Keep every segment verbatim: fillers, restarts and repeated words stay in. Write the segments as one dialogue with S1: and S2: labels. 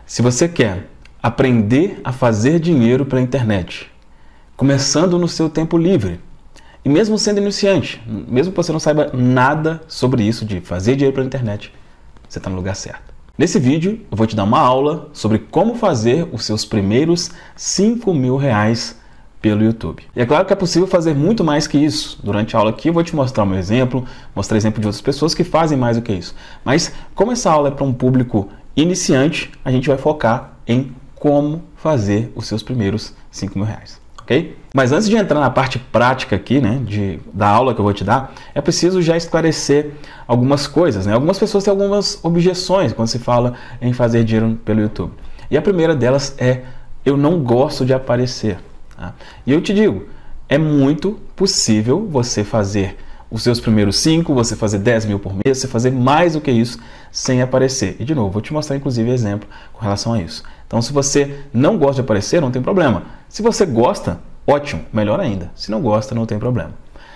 S1: Se você quer aprender a fazer dinheiro pela internet, começando no seu tempo livre, e mesmo sendo iniciante, mesmo que você não saiba nada sobre isso de fazer dinheiro pela internet, você está no lugar certo. Nesse vídeo eu vou te dar uma aula sobre como fazer os seus primeiros cinco mil reais pelo YouTube. E é claro que é possível fazer muito mais que isso. Durante a aula aqui eu vou te mostrar o meu exemplo, mostrar exemplo de outras pessoas que fazem mais do que isso. Mas como essa aula é para um público iniciante, a gente vai focar em como fazer os seus primeiros cinco mil reais. Okay? Mas antes de entrar na parte prática aqui, né, de, da aula que eu vou te dar, é preciso já esclarecer algumas coisas, né? Algumas pessoas têm algumas objeções quando se fala em fazer dinheiro pelo YouTube. E a primeira delas é: eu não gosto de aparecer. Tá? E eu te digo, é muito possível você fazer os seus primeiros cinco, você fazer dez mil por mês, você fazer mais do que isso sem aparecer. E de novo, vou te mostrar inclusive exemplo com relação a isso. Então, se você não gosta de aparecer, não tem problema. Se você gosta, ótimo, melhor ainda. Se não gosta, não tem problema.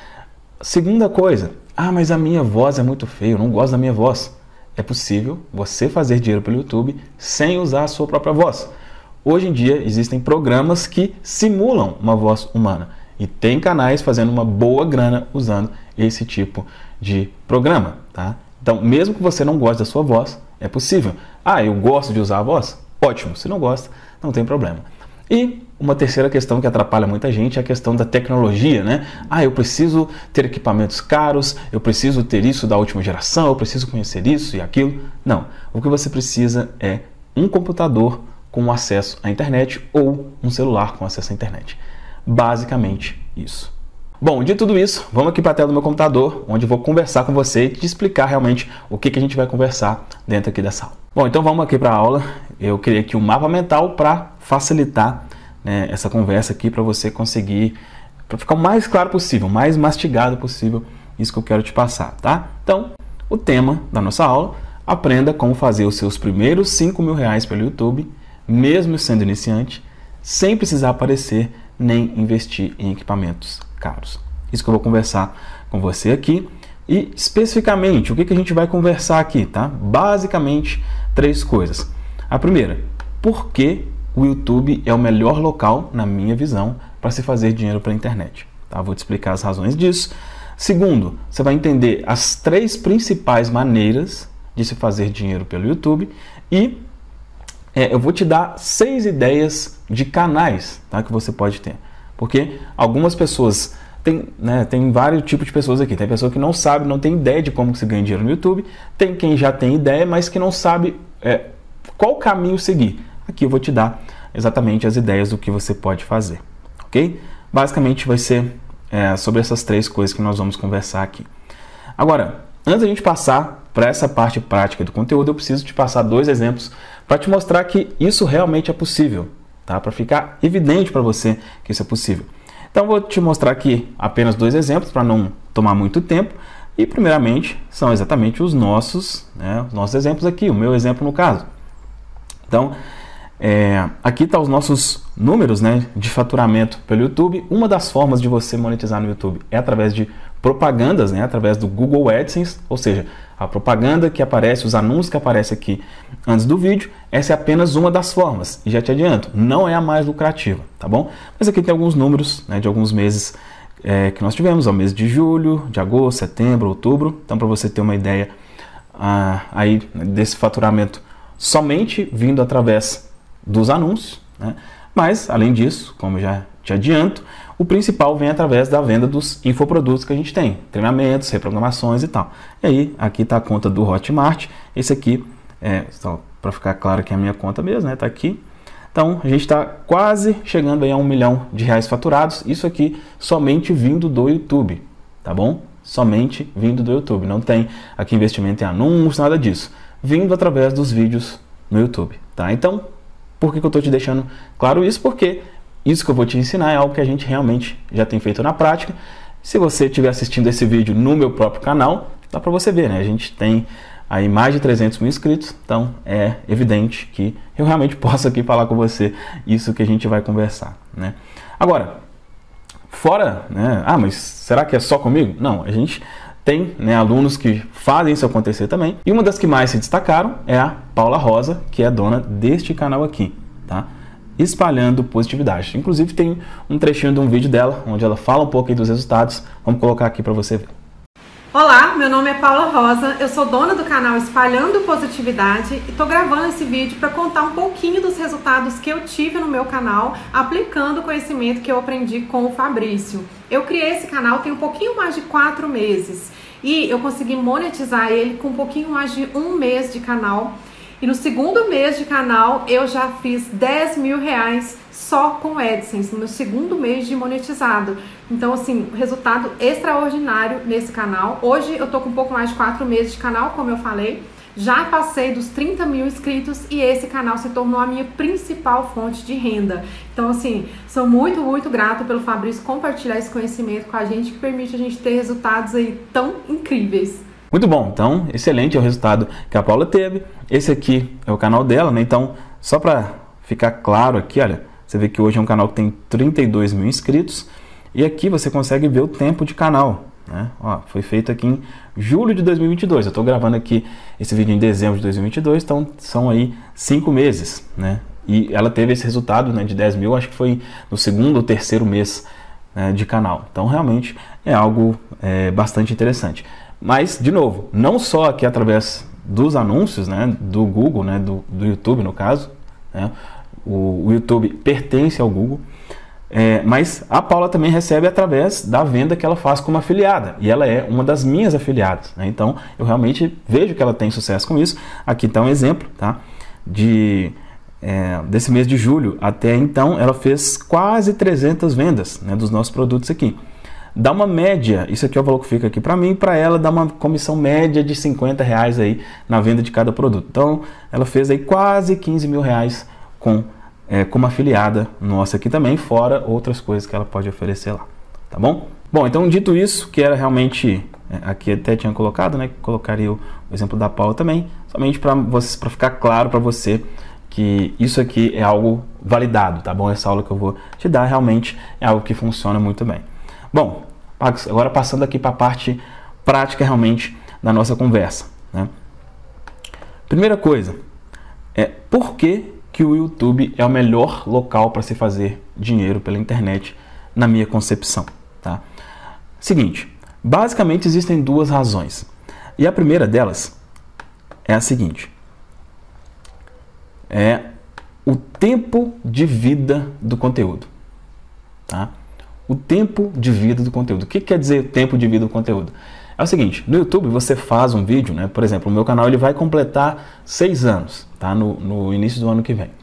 S1: Segunda coisa, ah, mas a minha voz é muito feia, eu não gosto da minha voz. É possível você fazer dinheiro pelo YouTube sem usar a sua própria voz. Hoje em dia existem programas que simulam uma voz humana. E tem canais fazendo uma boa grana usando esse tipo de programa. Tá? Então, mesmo que você não goste da sua voz, é possível. Ah, eu gosto de usar a voz? Ótimo, se não gosta, não tem problema. E uma terceira questão que atrapalha muita gente é a questão da tecnologia, né? Ah, eu preciso ter equipamentos caros, eu preciso ter isso da última geração, eu preciso conhecer isso e aquilo. Não, o que você precisa é um computador com acesso à internet ou um celular com acesso à internet. Basicamente isso. Bom, de tudo isso, vamos aqui para a tela do meu computador, onde eu vou conversar com você e te explicar realmente o que, que a gente vai conversar dentro aqui dessa aula. Bom, então vamos aqui para a aula. Eu criei aqui um mapa mental para facilitar, né, essa conversa aqui, para você conseguir, para ficar o mais claro possível, o mais mastigado possível, isso que eu quero te passar, tá? Então, o tema da nossa aula: aprenda como fazer os seus primeiros cinco mil reais pelo YouTube, mesmo sendo iniciante, sem precisar aparecer nem investir em equipamentos caros. Isso que eu vou conversar com você aqui. E especificamente, o que, que a gente vai conversar aqui, tá? Basicamente, três coisas. A primeira, por que o YouTube é o melhor local, na minha visão, para se fazer dinheiro pela internet. Tá? Vou te explicar as razões disso. Segundo, você vai entender as três principais maneiras de se fazer dinheiro pelo YouTube. E é, eu vou te dar seis ideias de canais, tá, que você pode ter. Porque algumas pessoas, tem, né, tem vários tipos de pessoas aqui. Tem pessoa que não sabe, não tem ideia de como se ganha dinheiro no YouTube. Tem quem já tem ideia, mas que não sabe é, qual caminho seguir. Aqui eu vou te dar exatamente as ideias do que você pode fazer, ok? Basicamente vai ser é, sobre essas três coisas que nós vamos conversar aqui. Agora, antes da gente passar para essa parte prática do conteúdo, eu preciso te passar dois exemplos para te mostrar que isso realmente é possível, tá? Para ficar evidente para você que isso é possível. Então, vou te mostrar aqui apenas dois exemplos para não tomar muito tempo. E, primeiramente, são exatamente os nossos, né, os nossos exemplos aqui, o meu exemplo no caso. Então, é, aqui estão tá os nossos números, né, de faturamento pelo YouTube. Uma das formas de você monetizar no YouTube é através de propagandas, né, através do Google AdSense, ou seja, a propaganda que aparece, os anúncios que aparecem aqui antes do vídeo. Essa é apenas uma das formas, e já te adianto, não é a mais lucrativa, tá bom? Mas aqui tem alguns números, né, de alguns meses é, que nós tivemos, o mês de julho, de agosto, setembro, outubro. Então, para você ter uma ideia ah, aí desse faturamento somente vindo através dos anúncios, né? Mas, além disso, como eu já te adianto, o principal vem através da venda dos infoprodutos que a gente tem, treinamentos, reprogramações e tal. E aí, aqui está a conta do Hotmart. Esse aqui, é, só para ficar claro que é a minha conta mesmo, né? Está aqui. Então, a gente está quase chegando aí a um milhão de reais faturados. Isso aqui somente vindo do YouTube, tá bom? Somente vindo do YouTube. Não tem aqui investimento em anúncios, nada disso. Vindo através dos vídeos no YouTube, tá? Então, por que que eu estou te deixando claro isso? Porque isso que eu vou te ensinar é algo que a gente realmente já tem feito na prática. Se você estiver assistindo esse vídeo no meu próprio canal, dá para você ver, né? A gente tem aí mais de trezentos mil inscritos, então é evidente que eu realmente posso aqui falar com você isso que a gente vai conversar, né? Agora, fora, né? Ah, mas será que é só comigo? Não, a gente tem, né, alunos que fazem isso acontecer também. E uma das que mais se destacaram é a Paula Rosa, que é dona deste canal aqui, tá? Espalhando Positividade. Inclusive tem um trechinho de um vídeo dela, onde ela fala um pouco aí dos resultados. Vamos colocar aqui para você ver.
S2: Olá, meu nome é Paula Rosa, eu sou dona do canal Espalhando Positividade e estou gravando esse vídeo para contar um pouquinho dos resultados que eu tive no meu canal aplicando o conhecimento que eu aprendi com o Fabrício. Eu criei esse canal tem um pouquinho mais de quatro meses e eu consegui monetizar ele com um pouquinho mais de um mês de canal. E no segundo mês de canal eu já fiz dez mil reais só com AdSense, no meu segundo mês de monetizado. Então, assim, resultado extraordinário nesse canal. Hoje eu tô com um pouco mais de quatro meses de canal, como eu falei. Já passei dos trinta mil inscritos e esse canal se tornou a minha principal fonte de renda. Então, assim, sou muito, muito grata pelo Fabrício compartilhar esse conhecimento com a gente, que permite a gente ter resultados aí tão incríveis.
S1: Muito bom, então, excelente é o resultado que a Paula teve. Esse aqui é o canal dela, né? Então, só para ficar claro aqui, olha, você vê que hoje é um canal que tem trinta e dois mil inscritos. E aqui você consegue ver o tempo de canal, né? Ó, foi feito aqui em julho de dois mil e vinte e dois. Eu estou gravando aqui esse vídeo em dezembro de dois mil e vinte e dois, então são aí cinco meses, né? E ela teve esse resultado, né, de dez mil, acho que foi no segundo ou terceiro mês, né, de canal. Então, realmente é algo é, bastante interessante. Mas, de novo, não só aqui através dos anúncios, né, do Google, né, do, do YouTube no caso, né, o, o YouTube pertence ao Google, é, mas a Paula também recebe através da venda que ela faz como afiliada, e ela é uma das minhas afiliadas, né, então eu realmente vejo que ela tem sucesso com isso. Aqui está um exemplo, tá, de, é, desse mês de julho até então ela fez quase trezentas vendas, né, dos nossos produtos aqui. Dá uma média, isso aqui é o valor que fica aqui para mim, para ela dá uma comissão média de cinquenta reais aí na venda de cada produto. Então ela fez aí quase quinze mil reais com, é, como afiliada nossa aqui também, fora outras coisas que ela pode oferecer lá, tá bom? Bom, então dito isso, que era realmente, é, aqui até tinha colocado, né, colocaria o, o exemplo da Paula também, somente para você, para ficar claro para você que isso aqui é algo validado, tá bom? Essa aula que eu vou te dar realmente é algo que funciona muito bem. Bom, agora passando aqui para a parte prática realmente da nossa conversa, né? Primeira coisa, é por que, que o YouTube é o melhor local para se fazer dinheiro pela internet, na minha concepção, tá? Seguinte, basicamente existem duas razões. E a primeira delas é a seguinte, é o tempo de vida do conteúdo, tá? O tempo de vida do conteúdo. O que quer dizer tempo de vida do conteúdo? É o seguinte, no YouTube você faz um vídeo, né? Por exemplo, o meu canal ele vai completar seis anos, tá? No, no início do ano que vem.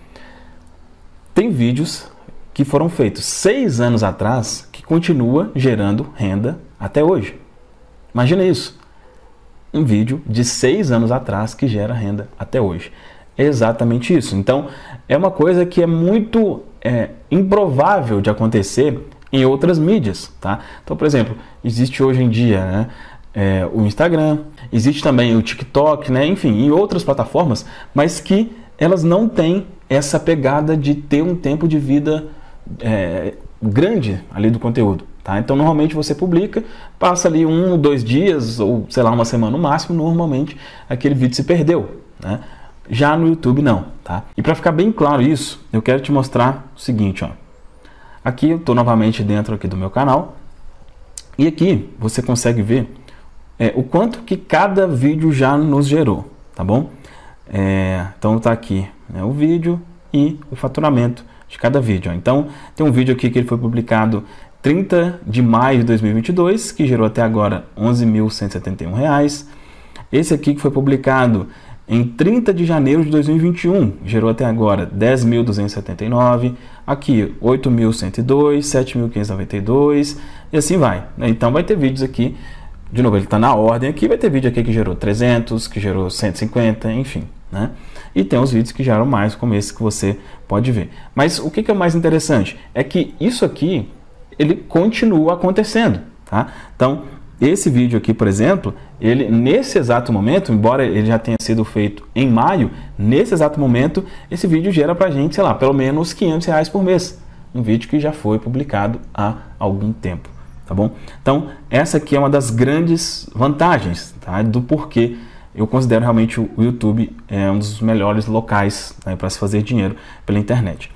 S1: Tem vídeos que foram feitos seis anos atrás que continua gerando renda até hoje. Imagina isso. Um vídeo de seis anos atrás que gera renda até hoje. É exatamente isso. Então, é uma coisa que é muito é, improvável de acontecer em outras mídias, tá? Então, por exemplo, existe hoje em dia, né, é, o Instagram, existe também o TikTok, né, enfim, em outras plataformas, mas que elas não têm essa pegada de ter um tempo de vida é, grande ali do conteúdo, tá? Então, normalmente você publica, passa ali um, dois dias, ou sei lá, uma semana no máximo, normalmente aquele vídeo se perdeu, né? Já no YouTube não, tá? E para ficar bem claro isso, eu quero te mostrar o seguinte, ó. Aqui eu estou novamente dentro aqui do meu canal e aqui você consegue ver é, o quanto que cada vídeo já nos gerou, tá bom? É, então está aqui, né, o vídeo e o faturamento de cada vídeo. Ó. Então tem um vídeo aqui que ele foi publicado trinta de maio de dois mil e vinte e dois, que gerou até agora onze mil cento e setenta e um reais. Esse aqui que foi publicado em trinta de janeiro de dois mil e vinte e um, gerou até agora dez mil duzentos e setenta e nove, aqui oito mil cento e dois, sete mil quinhentos e noventa e dois e assim vai, né? Então vai ter vídeos aqui, de novo ele está na ordem aqui, vai ter vídeo aqui que gerou trezentos, que gerou cento e cinquenta, enfim, né? E tem os vídeos que geram mais, como esse que você pode ver. Mas o que que é mais interessante? É que isso aqui, ele continua acontecendo, tá? Então, esse vídeo aqui, por exemplo, ele nesse exato momento, embora ele já tenha sido feito em maio, nesse exato momento, esse vídeo gera pra gente, sei lá, pelo menos quinhentos reais por mês. Um vídeo que já foi publicado há algum tempo, tá bom? Então, essa aqui é uma das grandes vantagens, tá? Do porquê eu considero realmente o YouTube é um dos melhores locais, né, para se fazer dinheiro pela internet.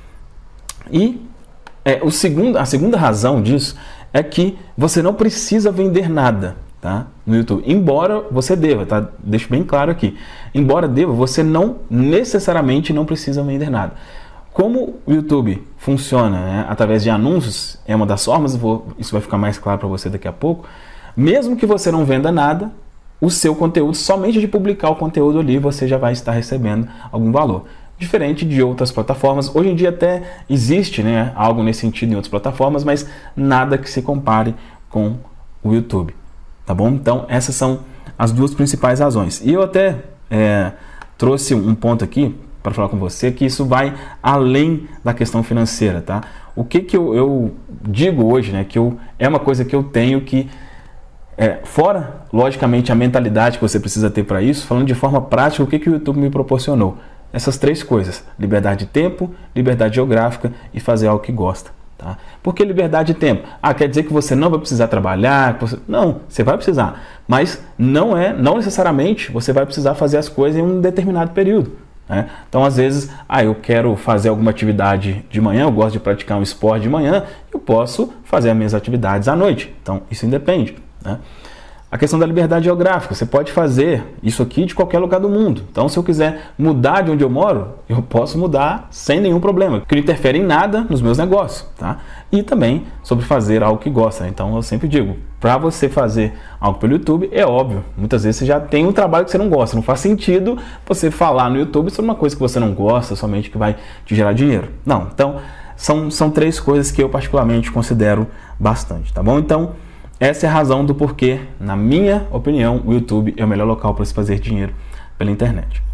S1: E é, o segundo, a segunda razão disso é que você não precisa vender nada, tá, no YouTube. Embora você deva, tá? Deixo bem claro aqui. Embora deva, você não necessariamente não precisa vender nada. Como o YouTube funciona, né, através de anúncios, é uma das formas, vou, isso vai ficar mais claro para você daqui a pouco. Mesmo que você não venda nada, o seu conteúdo, somente de publicar o conteúdo ali, você já vai estar recebendo algum valor. Diferente de outras plataformas. Hoje em dia até existe, né, algo nesse sentido em outras plataformas, mas nada que se compare com o YouTube. Tá bom? Então, essas são as duas principais razões. E eu até é, trouxe um ponto aqui para falar com você, que isso vai além da questão financeira, tá? O que que eu, eu digo hoje, né, que eu, é uma coisa que eu tenho que, é, fora, logicamente, a mentalidade que você precisa ter para isso, falando de forma prática, o que que o YouTube me proporcionou? Essas três coisas: liberdade de tempo, liberdade geográfica e fazer algo que gosta. Tá? Por que liberdade de tempo? Ah, quer dizer que você não vai precisar trabalhar? Você... Não, você vai precisar, mas não é, não necessariamente você vai precisar fazer as coisas em um determinado período. Né? Então, às vezes, ah, eu quero fazer alguma atividade de manhã, eu gosto de praticar um esporte de manhã, eu posso fazer as minhas atividades à noite. Então, isso independe. Né? A questão da liberdade geográfica, você pode fazer isso aqui de qualquer lugar do mundo. Então, se eu quiser mudar de onde eu moro, eu posso mudar sem nenhum problema, porque não interfere em nada nos meus negócios. Tá? E também sobre fazer algo que gosta. Então, eu sempre digo, para você fazer algo pelo YouTube, é óbvio, muitas vezes você já tem um trabalho que você não gosta. Não faz sentido você falar no YouTube sobre uma coisa que você não gosta, somente que vai te gerar dinheiro. Não, então, são, são três coisas que eu particularmente considero bastante, tá bom? Então, essa é a razão do porquê, na minha opinião, o YouTube é o melhor local para se fazer dinheiro pela internet.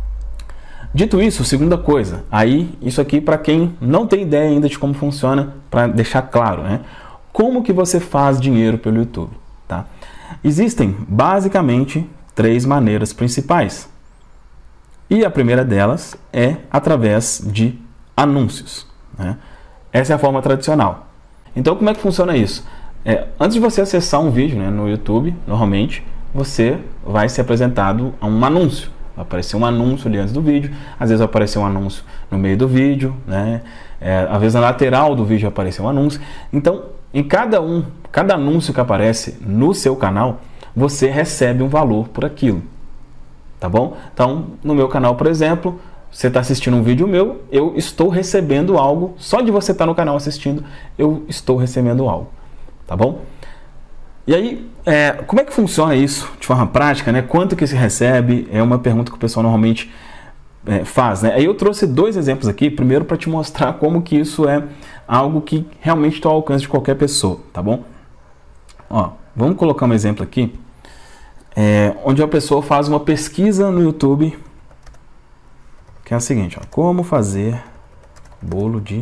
S1: Dito isso, segunda coisa, aí isso aqui para quem não tem ideia ainda de como funciona, para deixar claro, né? Como que você faz dinheiro pelo YouTube? Tá? Existem basicamente três maneiras principais. E a primeira delas é através de anúncios. Né? Essa é a forma tradicional. Então, como é que funciona isso? É, antes de você acessar um vídeo, né, no YouTube, normalmente você vai ser apresentado a um anúncio. Vai aparecer um anúncio ali antes do vídeo, às vezes vai aparecer um anúncio no meio do vídeo, né? É, às vezes na lateral do vídeo vai aparecer um anúncio. Então, em cada um, cada anúncio que aparece no seu canal, você recebe um valor por aquilo. Tá bom? Então, no meu canal, por exemplo, você está assistindo um vídeo meu, eu estou recebendo algo, só de você estar no canal assistindo, eu estou recebendo algo. Tá bom? E aí, é, como é que funciona isso de forma prática, né? Quanto que se recebe? É uma pergunta que o pessoal normalmente é, faz, né? Aí eu trouxe dois exemplos aqui, primeiro para te mostrar como que isso é algo que realmente está ao alcance de qualquer pessoa, tá bom? Ó, vamos colocar um exemplo aqui, é, onde a pessoa faz uma pesquisa no YouTube, que é a seguinte, ó, como fazer bolo de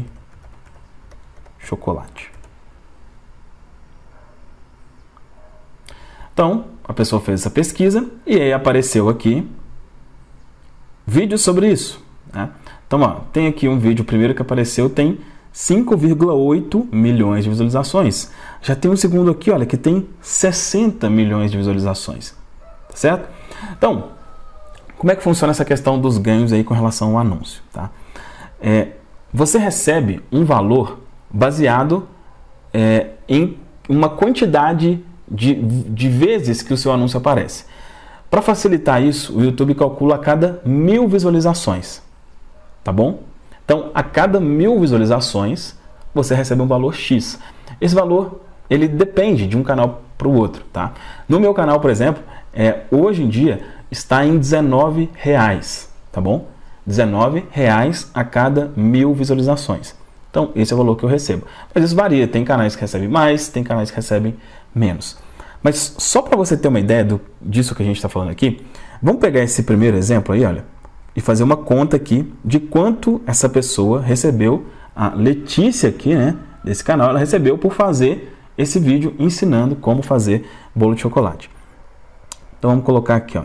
S1: chocolate. Então, a pessoa fez essa pesquisa e aí apareceu aqui vídeo sobre isso. Né? Então, ó, tem aqui um vídeo, o primeiro que apareceu tem cinco vírgula oito milhões de visualizações. Já tem um segundo aqui, olha, que tem sessenta milhões de visualizações. Tá certo? Então, como é que funciona essa questão dos ganhos aí com relação ao anúncio? Tá? É, você recebe um valor baseado é, em uma quantidade De, de vezes que o seu anúncio aparece. Para facilitar isso, o YouTube calcula a cada mil visualizações, tá bom? Então, a cada mil visualizações, você recebe um valor X. Esse valor, ele depende de um canal para o outro, tá? No meu canal, por exemplo, é, hoje em dia, está em dezenove reais, tá bom? dezenove reais a cada mil visualizações. Então, esse é o valor que eu recebo. Mas isso varia, tem canais que recebem mais, tem canais que recebem menos. Mas só para você ter uma ideia do, disso que a gente está falando aqui, vamos pegar esse primeiro exemplo aí, olha, e fazer uma conta aqui de quanto essa pessoa recebeu, a Letícia aqui, né, desse canal, ela recebeu por fazer esse vídeo ensinando como fazer bolo de chocolate. Então vamos colocar aqui, ó.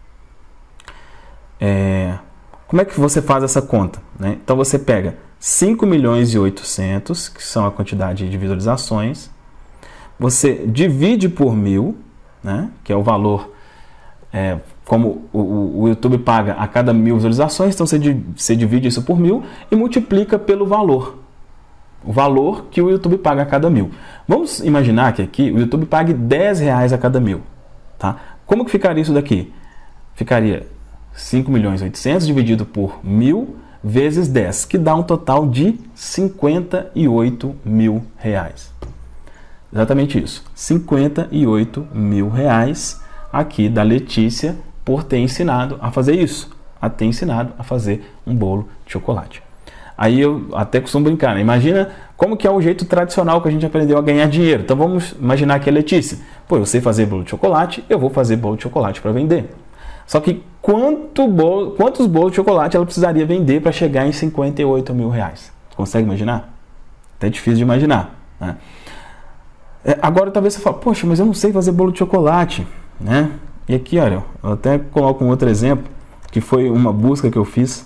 S1: É, como é que você faz essa conta? Né? Então você pega cinco milhões e oitocentos, que são a quantidade de visualizações, você divide por mil, né, que é o valor, é, como o, o YouTube paga a cada mil visualizações, então você, você divide isso por mil e multiplica pelo valor. O valor que o YouTube paga a cada mil. Vamos imaginar que aqui o YouTube pague dez reais a cada mil. Tá? Como que ficaria isso daqui? Ficaria cinco milhões e oitocentos dividido por mil vezes dez, que dá um total de cinquenta e oito mil reais. Exatamente isso. cinquenta e oito mil reais aqui da Letícia por ter ensinado a fazer isso. A ter ensinado a fazer um bolo de chocolate. Aí eu até costumo brincar, né? Imagina como que é o jeito tradicional que a gente aprendeu a ganhar dinheiro. Então vamos imaginar que a Letícia, pô, eu sei fazer bolo de chocolate, eu vou fazer bolo de chocolate para vender. Só que quanto bolo, quantos bolos de chocolate ela precisaria vender para chegar em cinquenta e oito mil reais? Consegue imaginar? Até difícil de imaginar, né? É, agora talvez você fale, poxa, mas eu não sei fazer bolo de chocolate, né? E aqui, olha, eu até coloco um outro exemplo, que foi uma busca que eu fiz,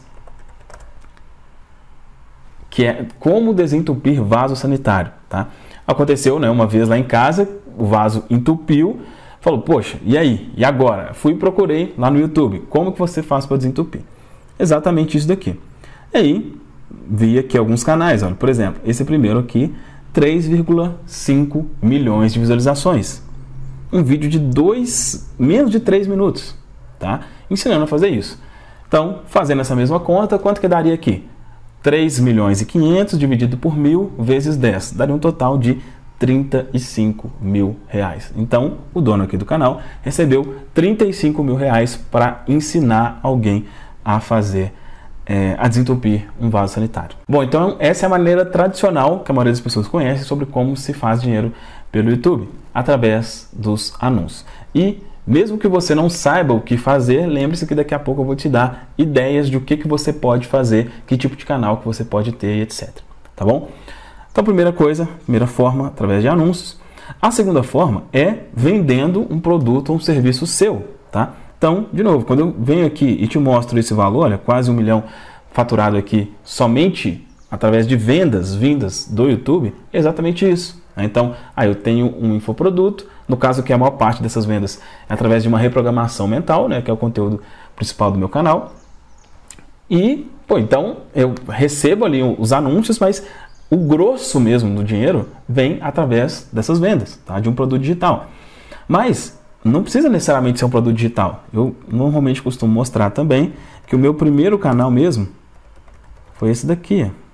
S1: que é como desentupir vaso sanitário, tá? Aconteceu, né, uma vez lá em casa, o vaso entupiu, falou, poxa, e aí? E agora? Fui e procurei lá no YouTube, como que você faz para desentupir? Exatamente isso daqui. E aí, vi aqui alguns canais, olha, por exemplo, esse primeiro aqui, três vírgula cinco milhões de visualizações. Um vídeo de dois, menos de três minutos, tá? Ensinando a fazer isso. Então, fazendo essa mesma conta, quanto que daria aqui? três milhões e quinhentos dividido por mil vezes dez, daria um total de trinta e cinco mil reais. Então, o dono aqui do canal recebeu trinta e cinco mil reais para ensinar alguém a fazer, é, a desentupir um vaso sanitário. Bom, então essa é a maneira tradicional que a maioria das pessoas conhece sobre como se faz dinheiro pelo YouTube, através dos anúncios. E mesmo que você não saiba o que fazer, lembre-se que daqui a pouco eu vou te dar ideias de o que, que você pode fazer, que tipo de canal que você pode ter, etcétera. Tá bom? Então, primeira coisa, primeira forma, através de anúncios. A segunda forma é vendendo um produto ou um serviço seu, tá? Então, de novo, quando eu venho aqui e te mostro esse valor, olha, quase um milhão faturado aqui somente através de vendas vindas do YouTube, é exatamente isso. Então, aí eu tenho um infoproduto, no caso que a maior parte dessas vendas é através de uma reprogramação mental, né, que é o conteúdo principal do meu canal. E, pô, então eu recebo ali os anúncios, mas o grosso mesmo do dinheiro vem através dessas vendas, tá, de um produto digital. Mas não precisa necessariamente ser um produto digital. Eu normalmente costumo mostrar também que o meu primeiro canal mesmo foi esse daqui, ó.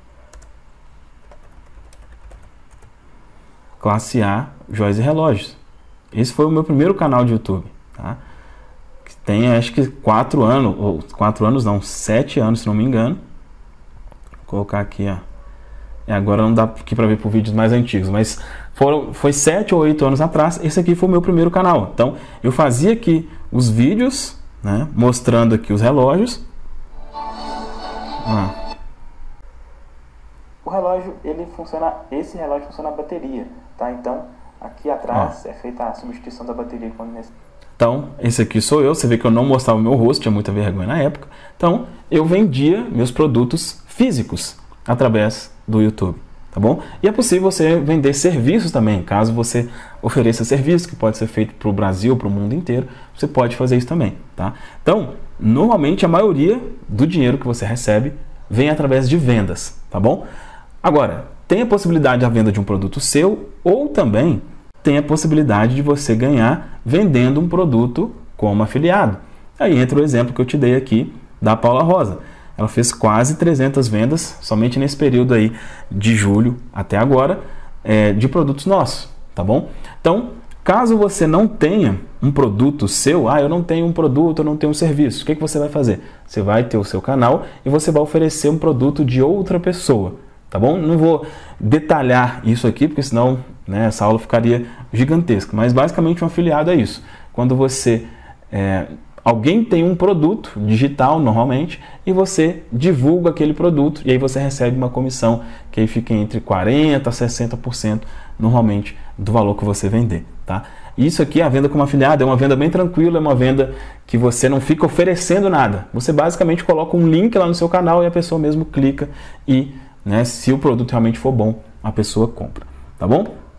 S1: Classe A, Joias e Relógios. Esse foi o meu primeiro canal de YouTube, tá? Que tem acho que quatro anos, ou quatro anos não, sete anos se não me engano. Vou colocar aqui, ó. E agora não dá aqui para ver por vídeos mais antigos, mas foram, foi sete ou oito anos atrás. Esse aqui foi o meu primeiro canal. Então eu fazia aqui os vídeos, né, mostrando aqui os relógios. Ah. O relógio, ele funciona, esse relógio funciona a bateria, tá? Então, aqui atrás ah. é feita a substituição da bateria quando necessário. Então, esse aqui sou eu, você vê que eu não mostrava o meu rosto, tinha muita vergonha na época. Então, eu vendia meus produtos físicos através do YouTube, tá bom? E é possível você vender serviços também, caso você ofereça serviço, que pode ser feito para o Brasil, para o mundo inteiro, você pode fazer isso também, tá? Então, normalmente a maioria do dinheiro que você recebe vem através de vendas, tá bom? Agora, tem a possibilidade da venda de um produto seu ou também tem a possibilidade de você ganhar vendendo um produto como afiliado. Aí entra o exemplo que eu te dei aqui da Paula Rosa. Ela fez quase trezentas vendas somente nesse período aí de julho até agora é, de produtos nossos, tá bom? Então, caso você não tenha um produto seu, ah, eu não tenho um produto, eu não tenho um serviço, o que, que você vai fazer? Você vai ter o seu canal e você vai oferecer um produto de outra pessoa. Tá bom? Não vou detalhar isso aqui, porque senão, né, essa aula ficaria gigantesca. Mas basicamente um afiliado é isso. Quando você, é, alguém tem um produto digital normalmente e você divulga aquele produto e aí você recebe uma comissão que aí fica entre quarenta por cento a sessenta por cento normalmente do valor que você vender, tá? Isso aqui, a venda como afiliado, é uma venda bem tranquila, é uma venda que você não fica oferecendo nada. Você basicamente coloca um link lá no seu canal e a pessoa mesmo clica e, né, se o produto realmente for bom, a pessoa compra, tá bom?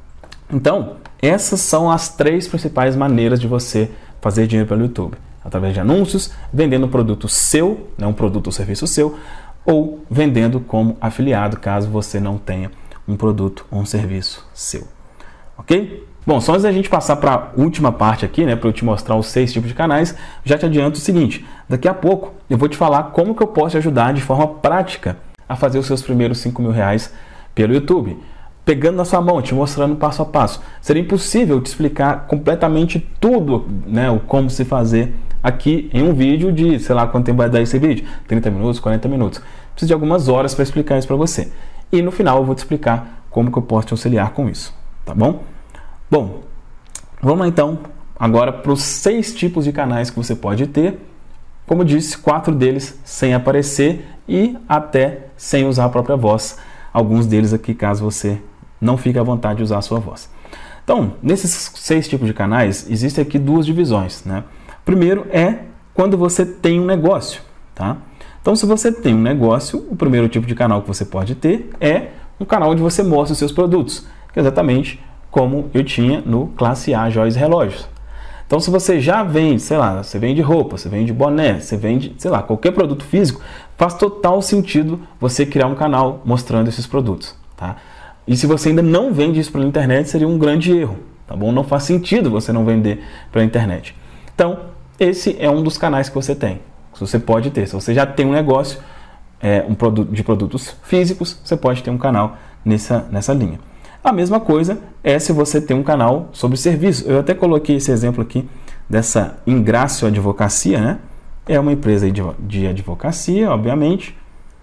S1: Então, essas são as três principais maneiras de você fazer dinheiro pelo YouTube. Através de anúncios, vendendo um produto seu, né, um produto ou serviço seu, ou vendendo como afiliado, caso você não tenha um produto ou um serviço seu. Ok? Bom, só antes da gente passar para a última parte aqui, né, para eu te mostrar os seis tipos de canais, já te adianto o seguinte, daqui a pouco eu vou te falar como que eu posso te ajudar de forma prática a fazer os seus primeiros cinco mil reais pelo YouTube. Pegando na sua mão, te mostrando passo a passo. Seria impossível te explicar completamente tudo, né, o como se fazer aqui em um vídeo de, sei lá quanto tempo vai dar esse vídeo, trinta minutos, quarenta minutos. Preciso de algumas horas para explicar isso para você. E no final eu vou te explicar como que eu posso te auxiliar com isso, tá bom? Bom, vamos lá então agora para os seis tipos de canais que você pode ter. Como disse, quatro deles sem aparecer e até sem usar a própria voz. Alguns deles aqui, caso você não fique à vontade de usar a sua voz. Então, nesses seis tipos de canais, existem aqui duas divisões, né? Primeiro é quando você tem um negócio, tá? Então, se você tem um negócio, o primeiro tipo de canal que você pode ter é um canal onde você mostra os seus produtos, que é exatamente como eu tinha no Classe A Joias e Relógios. Então, se você já vende, sei lá, você vende roupa, você vende boné, você vende, sei lá, qualquer produto físico, faz total sentido você criar um canal mostrando esses produtos, tá? E se você ainda não vende isso pela internet, seria um grande erro, tá bom? Não faz sentido você não vender pela internet. Então, esse é um dos canais que você tem, que você pode ter. Se você já tem um negócio é, um produto, de produtos físicos, você pode ter um canal nessa, nessa linha. A mesma coisa é se você tem um canal sobre serviço. Eu até coloquei esse exemplo aqui dessa Ingrácio Advocacia, né? É uma empresa de, de advocacia, obviamente.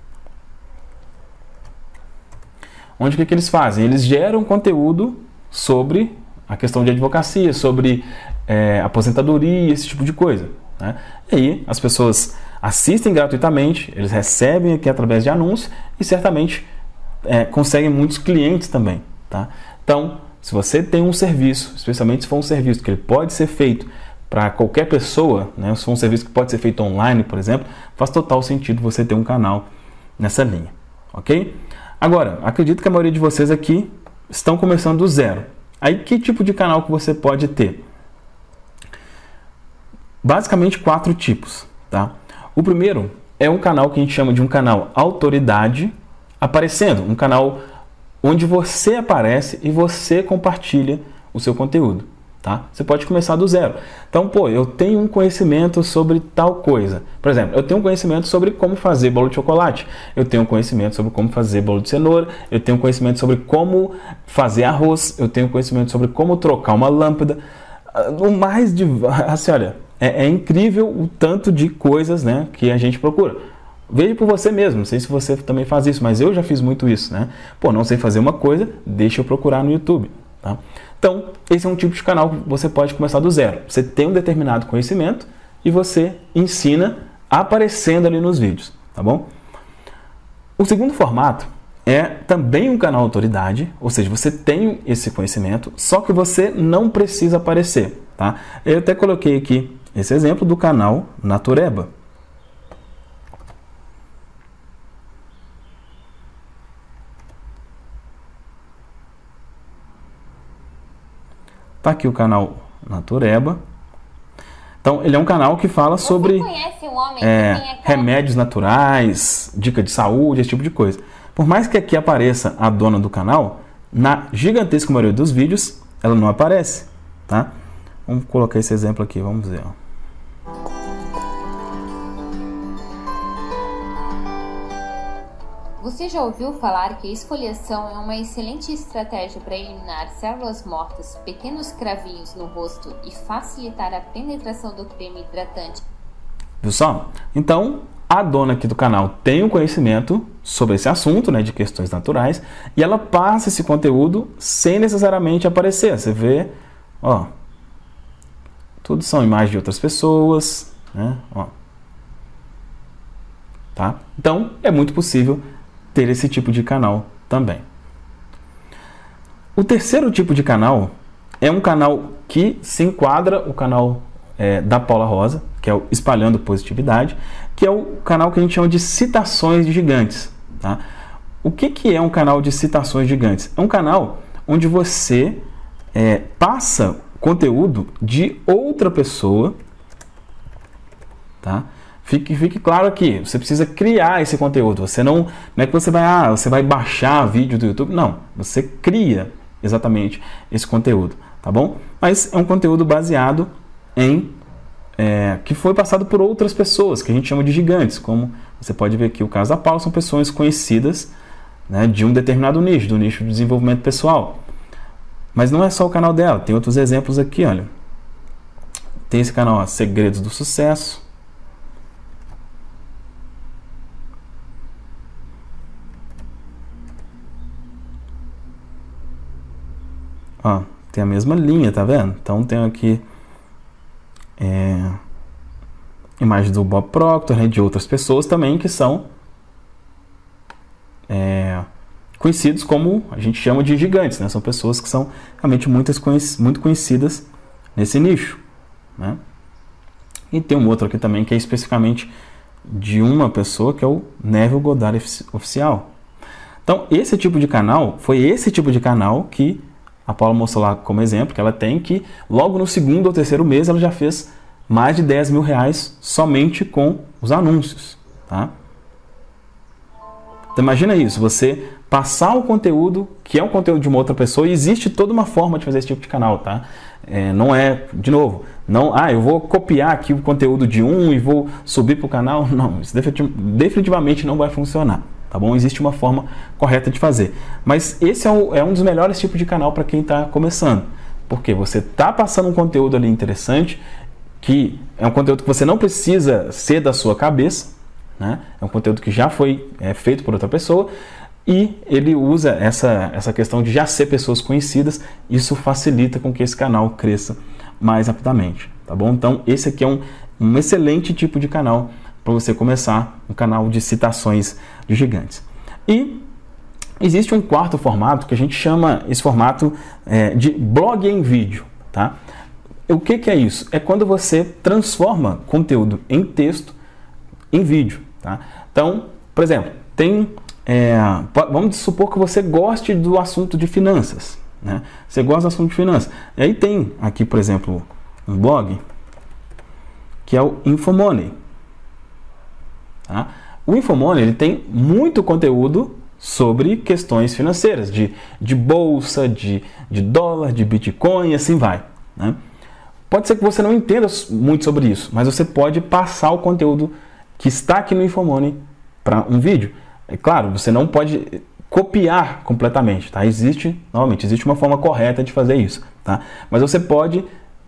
S1: Onde o que, que eles fazem? Eles geram conteúdo sobre a questão de advocacia, sobre é, aposentadoria, esse tipo de coisa, né? E aí as pessoas assistem gratuitamente, eles recebem aqui através de anúncios e certamente é, conseguem muitos clientes também, tá? Então, se você tem um serviço, especialmente se for um serviço que ele pode ser feito para qualquer pessoa, né? Se for um serviço que pode ser feito online, por exemplo, faz total sentido você ter um canal nessa linha, ok? Agora, acredito que a maioria de vocês aqui estão começando do zero. Aí, que tipo de canal que você pode ter? Basicamente, quatro tipos, tá? O primeiro é um canal que a gente chama de um canal autoridade aparecendo, um canal onde você aparece e você compartilha o seu conteúdo, tá? Você pode começar do zero. Então, pô, eu tenho um conhecimento sobre tal coisa. Por exemplo, eu tenho um conhecimento sobre como fazer bolo de chocolate. Eu tenho um conhecimento sobre como fazer bolo de cenoura. Eu tenho um conhecimento sobre como fazer arroz. Eu tenho um conhecimento sobre como trocar uma lâmpada. O mais de... Assim, olha, é, é incrível o tanto de coisas, né, que a gente procura. Veja por você mesmo, não sei se você também faz isso, mas eu já fiz muito isso, né? Pô, não sei fazer uma coisa, deixa eu procurar no YouTube, tá? Então, esse é um tipo de canal que você pode começar do zero. Você tem um determinado conhecimento e você ensina aparecendo ali nos vídeos, tá bom? O segundo formato é também um canal autoridade, ou seja, você tem esse conhecimento, só que você não precisa aparecer, tá? Eu até coloquei aqui esse exemplo do canal Natureba. Tá aqui o canal Natureba. Então, ele é um canal que fala sobre é, remédios naturais, dica de saúde, esse tipo de coisa. Por mais que aqui apareça a dona do canal, na gigantesca maioria dos vídeos, ela não aparece, tá? Vamos colocar esse exemplo aqui, vamos ver, ó.
S3: Você já ouviu falar que a esfoliação é uma excelente estratégia para eliminar células mortas, pequenos cravinhos no rosto e facilitar a penetração do creme hidratante?
S1: Viu só? Então, a dona aqui do canal tem um conhecimento sobre esse assunto, né, de questões naturais, e ela passa esse conteúdo sem necessariamente aparecer. Você vê, ó, tudo são imagens de outras pessoas, né, ó. Tá? Então, é muito possível ter esse tipo de canal também. O terceiro tipo de canal é um canal que se enquadra o canal é, da Paula Rosa, que é o Espalhando Positividade, que é o canal que a gente chama de citações gigantes, tá? O que, que é um canal de citações gigantes? É um canal onde você é, passa conteúdo de outra pessoa, tá? Fique, fique claro aqui, você precisa criar esse conteúdo. Você não, não é que você vai, ah, você vai baixar vídeo do YouTube, não. Você cria exatamente esse conteúdo, tá bom? Mas é um conteúdo baseado em é, que foi passado por outras pessoas, que a gente chama de gigantes, como você pode ver aqui o caso da Paula, são pessoas conhecidas, né, de um determinado nicho, do nicho de desenvolvimento pessoal. Mas não é só o canal dela, tem outros exemplos aqui, olha. Tem esse canal, ó, Segredos do Sucesso. Ó, tem a mesma linha, tá vendo? Então tem aqui é, imagens do Bob Proctor, né, de outras pessoas também que são é, conhecidos como, a gente chama de gigantes, né? São pessoas que são realmente muitas, muito conhecidas nesse nicho, né? E tem um outro aqui também que é especificamente de uma pessoa, que é o Neville Goddard Oficial. Então esse tipo de canal, foi esse tipo de canal que a Paula mostrou lá como exemplo, que ela tem, que logo no segundo ou terceiro mês ela já fez mais de dez mil reais somente com os anúncios, tá? Então imagina isso, você passar o conteúdo, que é um conteúdo de uma outra pessoa, e existe toda uma forma de fazer esse tipo de canal, tá? É, não é, de novo, não, ah, eu vou copiar aqui o conteúdo de um e vou subir para o canal, não, isso definitivamente não vai funcionar. Tá bom? Existe uma forma correta de fazer. Mas esse é, o, é um dos melhores tipos de canal para quem está começando. Porque você está passando um conteúdo ali interessante, que é um conteúdo que você não precisa ser da sua cabeça, né? É um conteúdo que já foi é, feito por outra pessoa, e ele usa essa, essa questão de já ser pessoas conhecidas. Isso facilita com que esse canal cresça mais rapidamente. Tá bom? Então esse aqui é um, um excelente tipo de canal para você começar um canal de citações de gigantes. E existe um quarto formato que a gente chama esse formato é, de blog em vídeo, tá? O que, que é isso? É quando você transforma conteúdo em texto em vídeo, tá? Então, por exemplo, tem é, vamos supor que você goste do assunto de finanças, né? Você gosta do assunto de finanças. E aí tem aqui, por exemplo, um blog que é o InfoMoney. Tá? O InfoMoney, ele tem muito conteúdo sobre questões financeiras, de, de bolsa, de, de dólar, de Bitcoin e assim vai, né? Pode ser que você não entenda muito sobre isso, mas você pode passar o conteúdo que está aqui no InfoMoney para um vídeo. É claro, você não pode copiar completamente, tá? Existe, novamente, existe uma forma correta de fazer isso, tá? Mas você pode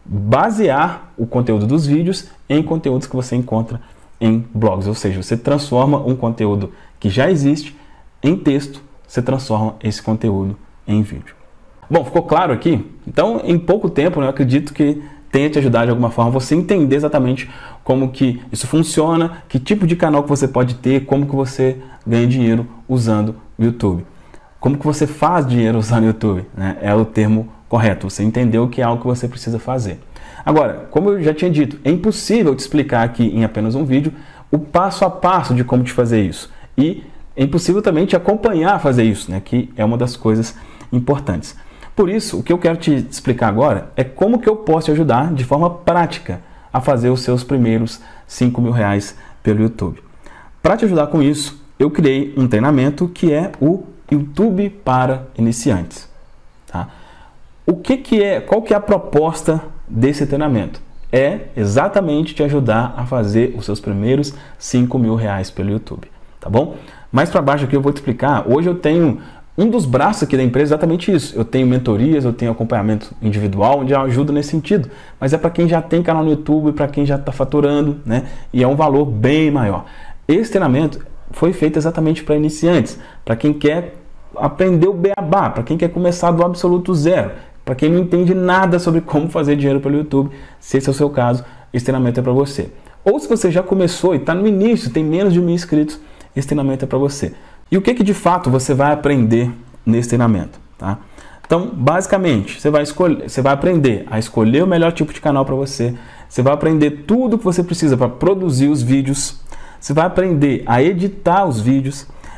S1: basear o conteúdo dos vídeos em conteúdos que você encontra em blogs, ou seja, você transforma um conteúdo que já existe em texto, você transforma esse conteúdo em vídeo. Bom, ficou claro aqui? Então, em pouco tempo, né, eu acredito que tenha te ajudado de alguma forma você entender exatamente como que isso funciona, que tipo de canal que você pode ter, como que você ganha dinheiro usando o YouTube. Como que você faz dinheiro usando o YouTube, né? É o termo correto, você entendeu que é algo que você precisa fazer. Agora, como eu já tinha dito, é impossível te explicar aqui em apenas um vídeo o passo a passo de como te fazer isso. E é impossível também te acompanhar a fazer isso, né? Que é uma das coisas importantes. Por isso, o que eu quero te explicar agora é como que eu posso te ajudar de forma prática a fazer os seus primeiros cinco mil reais pelo YouTube. Para te ajudar com isso, eu criei um treinamento que é o YouTube para iniciantes. Tá? O que que é, qual que é a proposta desse treinamento? É exatamente te ajudar a fazer os seus primeiros cinco mil reais pelo YouTube, tá bom? Mais para baixo aqui eu vou te explicar. Hoje eu tenho um dos braços aqui da empresa, exatamente isso. Eu tenho mentorias, eu tenho acompanhamento individual, onde eu ajudo nesse sentido. Mas é para quem já tem canal no YouTube, para quem já está faturando, né? E é um valor bem maior. Esse treinamento foi feito exatamente para iniciantes, para quem quer aprender o beabá, para quem quer começar do absoluto zero, para quem não entende nada sobre como fazer dinheiro pelo YouTube. Se esse é o seu caso, esse treinamento é para você. Ou se você já começou e está no início, tem menos de mil inscritos, esse treinamento é para você. E o que que de fato você vai aprender nesse treinamento, tá? Então, basicamente, você vai escolher, você vai aprender a escolher o melhor tipo de canal para você, você vai aprender tudo que você precisa para produzir os vídeos, você vai aprender a editar os vídeos,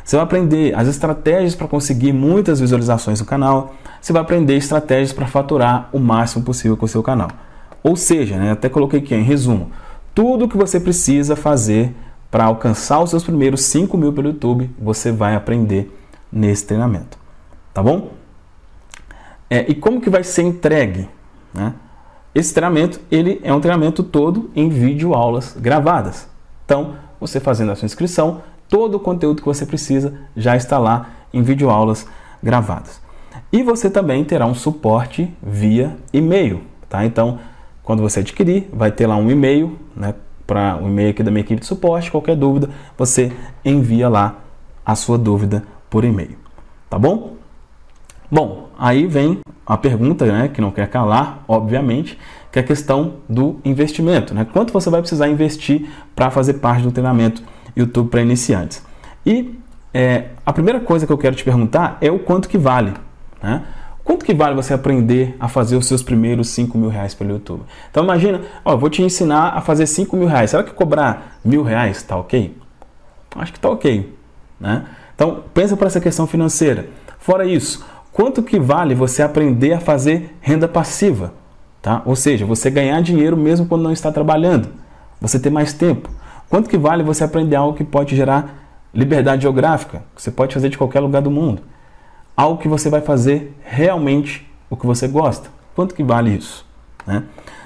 S1: Você vai aprender as estratégias para conseguir muitas visualizações no canal. Você vai aprender estratégias para faturar o máximo possível com o seu canal. Ou seja, né, até coloquei aqui em resumo, tudo que você precisa fazer para alcançar os seus primeiros cinco mil pelo YouTube, você vai aprender nesse treinamento. Tá bom? É, e como que vai ser entregue? Né? Esse treinamento, ele é um treinamento todo em videoaulas gravadas. Então, você fazendo a sua inscrição, todo o conteúdo que você precisa já está lá em videoaulas gravadas. E você também terá um suporte via e-mail, tá? Então, quando você adquirir, vai ter lá um e-mail, né, para o um e-mail aqui da minha equipe de suporte. Qualquer dúvida, você envia lá a sua dúvida por e-mail, tá bom? Bom, aí vem a pergunta, né, que não quer calar, obviamente, que é a questão do investimento, né? Quanto você vai precisar investir para fazer parte do treinamento YouTube para iniciantes? E é, a primeira coisa que eu quero te perguntar é o quanto que vale, né? Quanto que vale você aprender a fazer os seus primeiros cinco mil reais pelo YouTube? Então imagina, ó, eu vou te ensinar a fazer cinco mil reais. Será que cobrar mil reais tá ok? Acho que tá ok, né? Então pensa para essa questão financeira. Fora isso, quanto que vale você aprender a fazer renda passiva? Tá? Ou seja, você ganhar dinheiro mesmo quando não está trabalhando. Você ter mais tempo. Quanto que vale você aprender algo que pode gerar liberdade geográfica? Que você pode fazer de qualquer lugar do mundo. Algo que você vai fazer realmente o que você gosta. Quanto que vale isso? Né?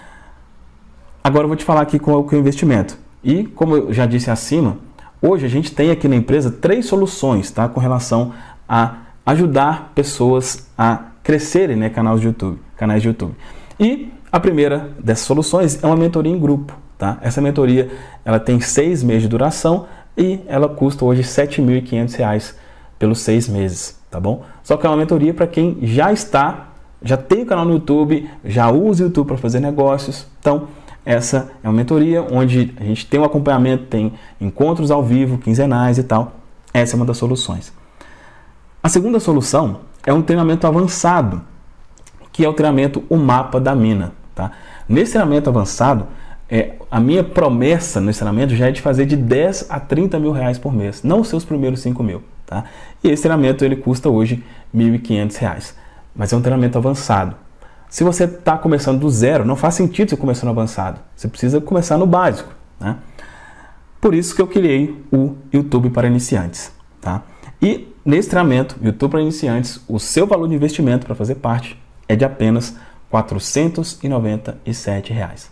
S1: Agora eu vou te falar aqui com o investimento. E como eu já disse acima, hoje a gente tem aqui na empresa três soluções, tá, com relação a ajudar pessoas a crescerem, né, canais de YouTube, canais de YouTube. E a primeira dessas soluções é uma mentoria em grupo. Tá? Essa mentoria ela tem seis meses de duração e ela custa hoje sete mil e quinhentos reais pelos seis meses. Tá bom? Só que é uma mentoria para quem já está, já tem o canal no YouTube, já usa o YouTube para fazer negócios. Então, essa é uma mentoria onde a gente tem um acompanhamento, tem encontros ao vivo, quinzenais e tal. Essa é uma das soluções. A segunda solução é um treinamento avançado, que é o treinamento O Mapa da Mina. Tá? Nesse treinamento avançado, é, a minha promessa nesse treinamento já é de fazer de dez a trinta mil reais por mês, não os seus primeiros cinco mil. Tá? E esse treinamento ele custa hoje mil e quinhentos reais, mas é um treinamento avançado. Se você está começando do zero, não faz sentido você começar no avançado, você precisa começar no básico. Né? Por isso que eu criei o YouTube para iniciantes. Tá? E nesse treinamento, YouTube para iniciantes, o seu valor de investimento para fazer parte é de apenas quatrocentos e noventa e sete reais.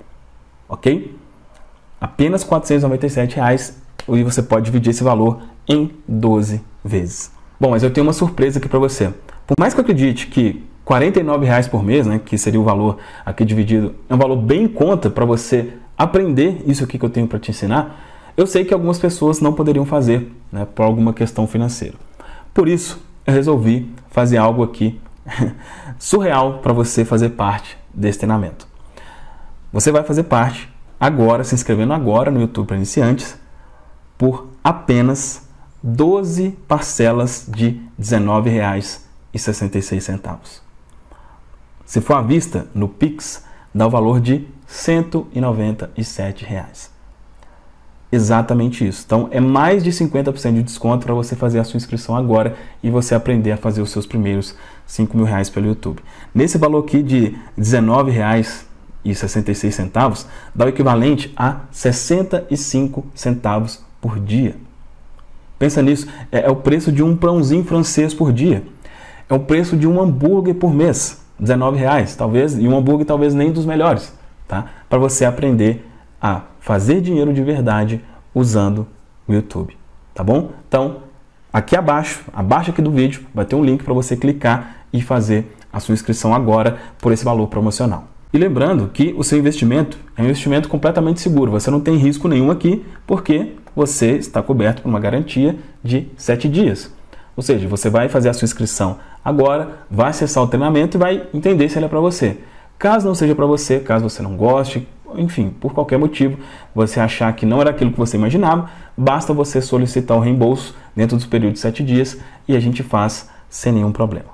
S1: Ok? Apenas quatrocentos e noventa e sete reais e você pode dividir esse valor em doze vezes. Bom, mas eu tenho uma surpresa aqui para você. Por mais que eu acredite que quarenta e nove reais por mês, né, que seria o valor aqui dividido, é um valor bem em conta para você aprender isso aqui que eu tenho para te ensinar, eu sei que algumas pessoas não poderiam fazer, né, por alguma questão financeira. Por isso, eu resolvi fazer algo aqui surreal para você fazer parte desse treinamento. Você vai fazer parte agora, se inscrevendo agora no YouTube para iniciantes, por apenas doze parcelas de dezenove reais e sessenta e seis centavos. Se for à vista, no Pix, dá o valor de cento e noventa e sete reais. Exatamente isso. Então, é mais de cinquenta por cento de desconto para você fazer a sua inscrição agora e você aprender a fazer os seus primeiros cinco mil reais pelo YouTube. Nesse valor aqui de dezenove reais e sessenta e seis centavos, dá o equivalente a sessenta e cinco centavos por dia. Pensa nisso, é, é o preço de um pãozinho francês por dia. É o preço de um hambúrguer por mês, dezenove reais, talvez, e um hambúrguer talvez nem dos melhores, tá? Para você aprender a fazer dinheiro de verdade usando o YouTube, tá bom? Então, aqui abaixo, abaixo aqui do vídeo, vai ter um link para você clicar e fazer a sua inscrição agora por esse valor promocional. E lembrando que o seu investimento é um investimento completamente seguro, você não tem risco nenhum aqui, porque você está coberto por uma garantia de sete dias. Ou seja, você vai fazer a sua inscrição agora, vai acessar o treinamento e vai entender se ele é para você. Caso não seja para você, caso você não goste, enfim, por qualquer motivo, você achar que não era aquilo que você imaginava, basta você solicitar o reembolso dentro dos períodos de sete dias e a gente faz sem nenhum problema.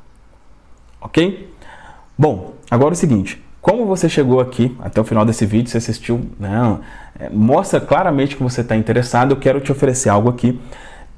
S1: Ok? Bom, agora é o seguinte, como você chegou aqui até o final desse vídeo, você assistiu, né, mostra claramente que você está interessado, eu quero te oferecer algo aqui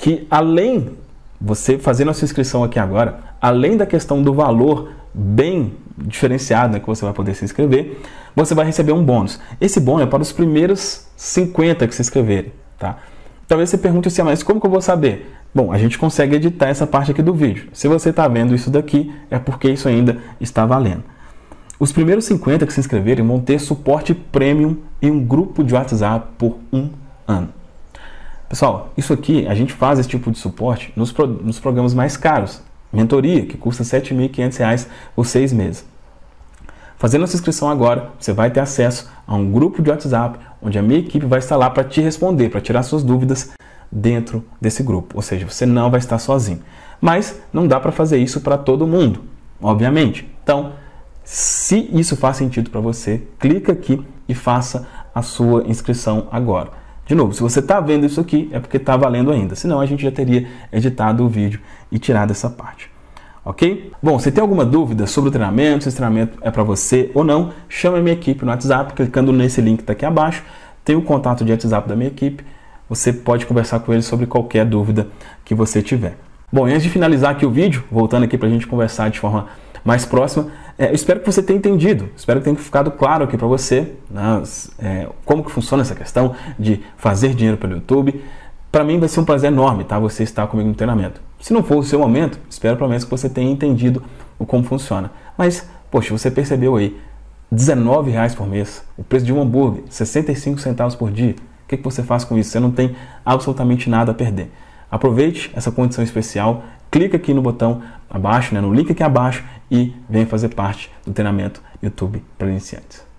S1: que além, você fazendo a sua inscrição aqui agora, além da questão do valor bem diferenciado, né, que você vai poder se inscrever, você vai receber um bônus. Esse bônus é para os primeiros cinquenta que se inscreverem, tá? Talvez você pergunte assim, mas como que eu vou saber? Bom, a gente consegue editar essa parte aqui do vídeo. Se você está vendo isso daqui, é porque isso ainda está valendo. Os primeiros cinquenta que se inscreverem vão ter suporte premium em um grupo de WhatsApp por um ano. Pessoal, isso aqui, a gente faz esse tipo de suporte nos, pro, nos programas mais caros. Mentoria, que custa sete mil e quinhentos reais por seis meses. Fazendo essa inscrição agora, você vai ter acesso a um grupo de WhatsApp, onde a minha equipe vai estar lá para te responder, para tirar suas dúvidas dentro desse grupo. Ou seja, você não vai estar sozinho. Mas não dá para fazer isso para todo mundo, obviamente. Então, se isso faz sentido para você, clica aqui e faça a sua inscrição agora. De novo, se você está vendo isso aqui, é porque está valendo ainda. Senão, a gente já teria editado o vídeo e tirado essa parte. Ok? Bom, se tem alguma dúvida sobre o treinamento, se esse treinamento é para você ou não, chame a minha equipe no WhatsApp, clicando nesse link que está aqui abaixo. Tem o contato de WhatsApp da minha equipe. Você pode conversar com eles sobre qualquer dúvida que você tiver. Bom, e antes de finalizar aqui o vídeo, voltando aqui para a gente conversar de forma mais próxima, é, eu espero que você tenha entendido, espero que tenha ficado claro aqui para você, né, é, como que funciona essa questão de fazer dinheiro pelo YouTube. Para mim vai ser um prazer enorme, tá, você estar comigo no treinamento. Se não for o seu momento, espero pelo menos que você tenha entendido o como funciona. Mas, poxa, você percebeu aí, dezenove reais por mês, o preço de um hambúrguer, sessenta e cinco centavos por dia. O que, que você faz com isso? Você não tem absolutamente nada a perder. Aproveite essa condição especial, clica aqui no botão abaixo, né, no link aqui abaixo e venha fazer parte do treinamento YouTube para iniciantes.